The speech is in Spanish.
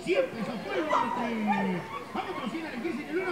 Siempre sopó el bote. Vamos, Rocina, le dice el 1.